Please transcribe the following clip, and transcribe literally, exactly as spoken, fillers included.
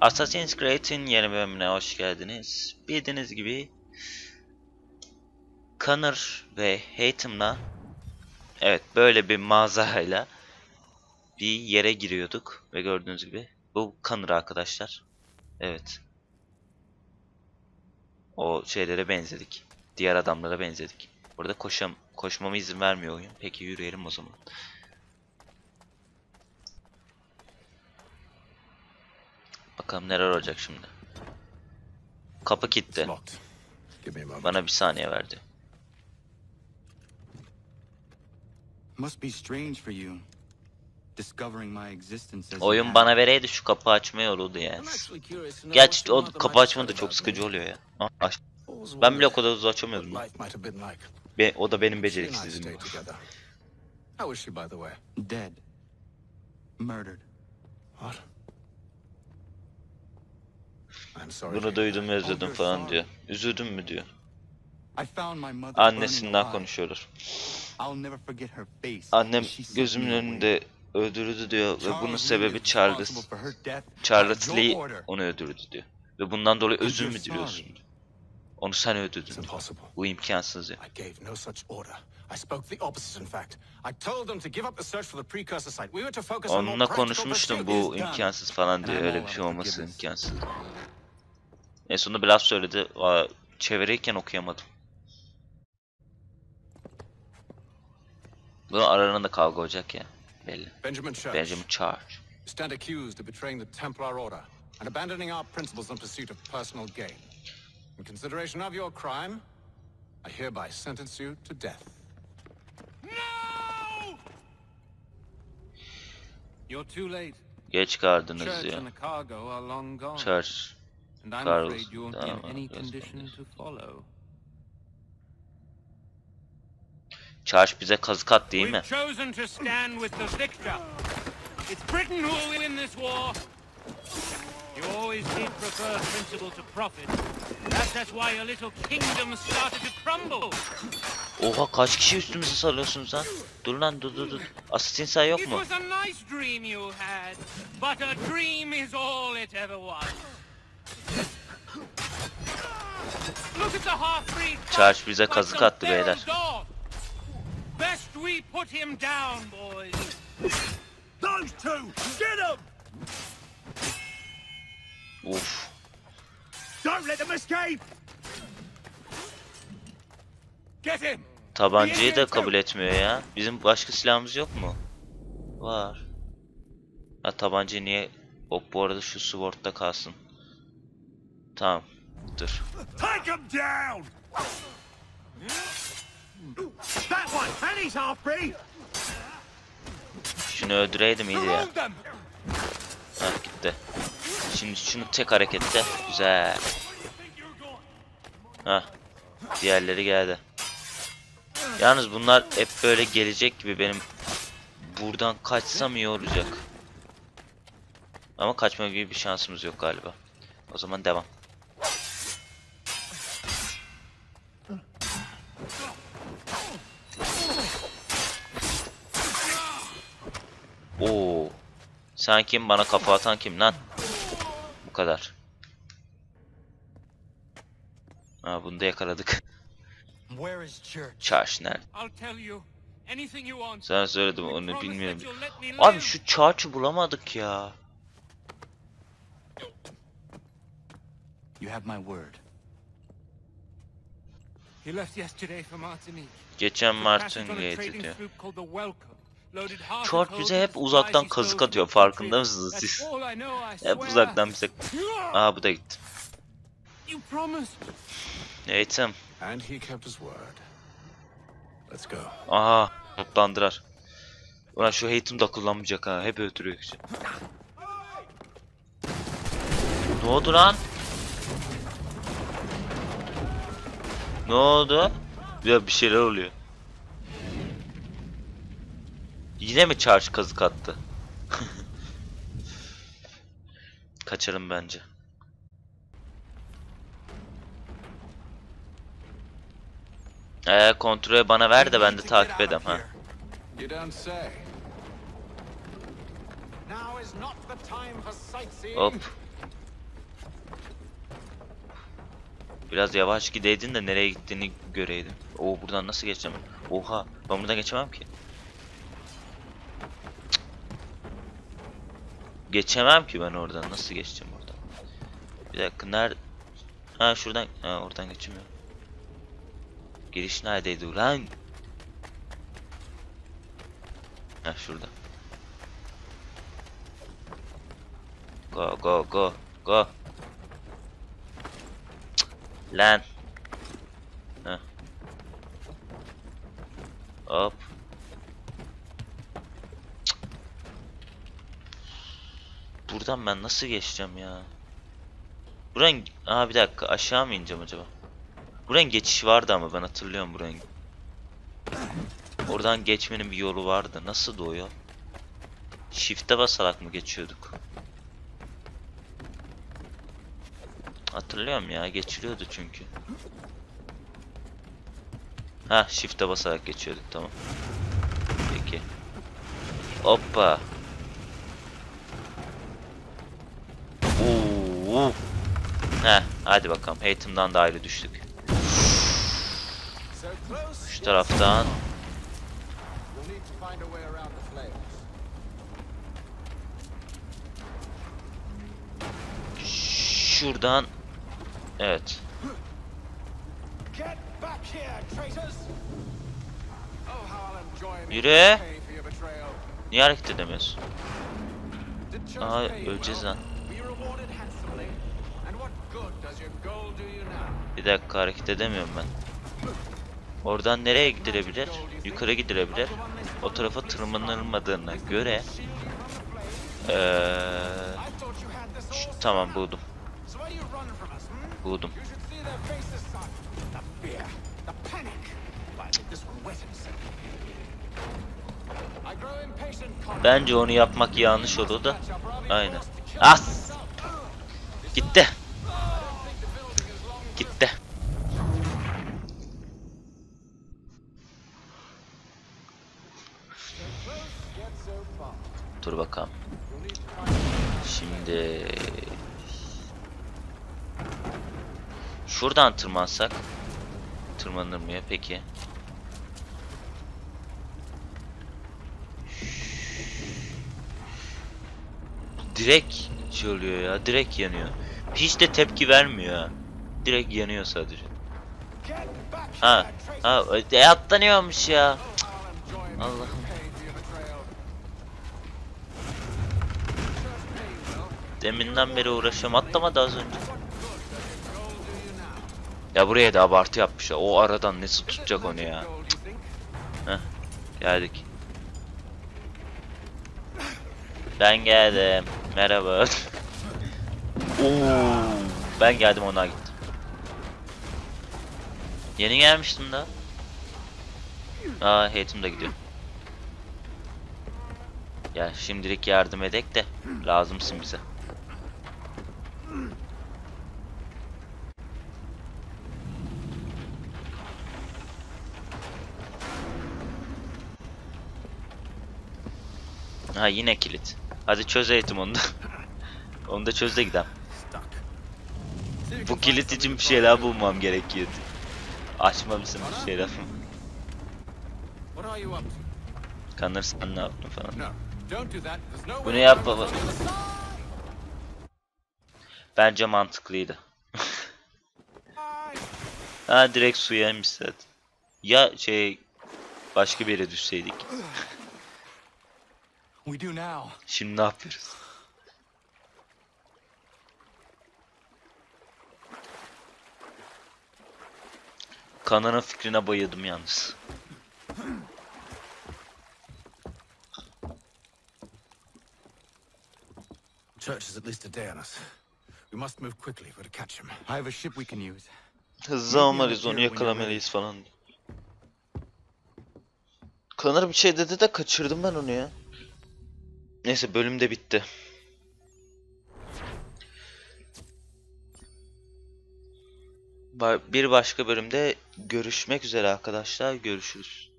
Assassin's Creed'in yeni bölümüne hoş geldiniz. Bildiğiniz gibi Connor ve Haytham'la evet böyle bir mağazayla bir yere giriyorduk ve gördüğünüz gibi bu Connor arkadaşlar. Evet. O şeylere benzedik. Diğer adamlara benzedik. Burada koşam koşmama izin vermiyor oyun. Peki yürüyelim o zaman. Bakalım neler olacak şimdi. Kapı kilitli. Bana bir saniye verdi. Oyun bana vereydi şu kapı açma yoluydu yani. Gerçi o kapı açma da çok sıkıcı oluyor ya. Aç. Ben bile o kadar hızlı açamıyordum. Be o da benim beceriksizliğim. Bunu duydum özledim falan diyor. Üzüldün mü diyor. Annesinden konuşuyorlar. Annem gözümün önünde öldürüldü diyor ve bunun sebebi Charles. Charles Lee onu öldürdü diyor. Ve bundan dolayı özür mü diliyorsun diyor. Onu sen öldürdün diyor. Bu imkansız ya. Onunla konuşmuştum bu imkansız falan diye, öyle bir şey olması imkansız. En sonunda bir laf söyledi. Çevirirken okuyamadım. Bunun aralarında kavga olacak ya. Belli. Benjamin Church. Benjamin Church. Stand accused of betraying the Templar Order and abandoning our principles in pursuit of personal gain. In consideration of your crime, I hereby sentence you to death. No! You're too late. Geç kaldınız ya. Church and the cargo are long gone. Church. And I'm afraid you won't be in any condition to follow. Church bize kazık at değil mi? We've chosen to stand with the victor. It's Britain who will win this war. You always did prefer principle to profit. That's, that's why your little kingdom started to crumble. Oha, kaç kişi üstümüze salıyorsunuz lan? Dur lan, dur dur dur. Assassin say yok mu? It was a nice dream you had, but a dream is all it ever was. Look at the half-breed. Church bize kazık attı beyler. Best we put him down, boys. Those two, get them! Uf. Don't let them escape! Get him! Tabancayı da kabul etmiyor ya. Bizim başka silahımız yok mu? Var. Ha, tabancayı niye? Hop, bu arada şu sword'da kalsın. Tamam. Dur. Take them down! That one, and he's half free! Şunu öldüreydim iyiydi ya. Hah, gitti. Şimdi şunu tek harekette. Güzel. Hah. Diğerleri geldi. Yalnız bunlar hep böyle gelecek gibi, benim buradan kaçsam iyi olacak. Ama kaçma gibi bir şansımız yok galiba. O zaman devam. Oo. Sen kim? Bana kafa atan kim lan? Bu kadar. Ha, bunu da yakaladık. Church nerede? Sen söyledim, onu bilmiyorum. Abi şu Church'ı bulamadık ya. You have my word. He left yesterday for Martinique. Geçen Martinique'ye diyor. Church bize hep uzaktan kazık atıyor, farkında mısınız siz? Hep uzaktan bize... Aa, bu da gitti. Haytham. Aha, toplandılar. Ulan şu Haytham da kullanmayacak ha, hep öldürüyor. Ne oldu lan? Ne oldu? Ya bir şeyler oluyor. Yine mi Charge kazık attı? Kaçarım bence. Eee kontrolü bana ver de ben de takip edem ha. Hop. Biraz yavaş gideydin de nereye gittiğini göreydin. Oo, buradan nasıl geçeceğim? Oha, ben buradan geçemem ki. Cık. Geçemem ki ben oradan. Nasıl geçeceğim oradan? Bir dakika, nerede? Ha, şuradan. Ha, oradan geçemiyorum. Giriş neredeydi ulan? Ha, şurada. Go go go go. Cık. Lan. Ha. Hop. Cık. Buradan ben nasıl geçeceğim ya? Buranın... Aa, bir dakika, aşağı mı ineceğim acaba? Buranın geçiş vardı ama ben hatırlıyorum buranın. Oradan geçmenin bir yolu vardı. Nasıl o yol? Shift'e basarak mı geçiyorduk? Hatırlıyorum ya, geçiliyordu çünkü. Ha, shift'e basarak geçiyorduk, tamam. Peki. Hoppa. Oo. Heh, hadi bakalım. Hatem'dan da ayrı düştük. Şu taraftan. Şuradan. Evet. Yürü. Niye hareket edemiyorsun? Aa, öleceğiz lan. Bir dakika, hareket edemiyorum ben. Oradan nereye gidilebilir? Yukarı gidilebilir. O tarafa tırmanılmadığına göre ee, şu, tamam, buldum. Buldum. Bence onu yapmak yanlış oldu da. Aynen. As! Gitti. Gitti. Dur bakalım. Şimdi şuradan tırmansak tırmanır mı ya peki? Direkt şey oluyor ya, direkt yanıyor. Hiç de tepki vermiyor ha. Direkt yanıyor sadece. Ha, ha, e, atlanıyormuş ya. Cık. Allah'ım. Deminden beri uğraşıyorum. Atlamadı az önce. Ya buraya da abartı yapmışlar. O aradan nasıl tutacak onu ya? Cık. Heh, geldik. Ben geldim. Merhaba. Oo, ben geldim, ona gittim. Yeni gelmiştim da. Aa, hate'im de gidiyor. Ya şimdilik yardım edek de lazımsın bize. Ha, yine kilit. Hadi çöz hate'im onu da. Onu da çöz de gidelim. Bu kilit için bir şeyler bulmam gerekiyor. Açmamışsın bir şeyler. Kanırsan ne yaptın falan. Bunu yap baba. Bence mantıklıydı. Ha, direkt suya inmiş zaten. Ya şey, başka bir yere düşseydik. Şimdi ne yapıyoruz? Kananın fikrine bayıldım yalnız. Church is at least a day on us. We must move quickly if we're to catch him. I have a ship we can use. Hızlı olmalıyız, onu yakalamalıyız falan. Kanır bir şey dedi de kaçırdım ben onu ya. Neyse, bölüm de bitti. Bir başka bölümde görüşmek üzere arkadaşlar. Görüşürüz.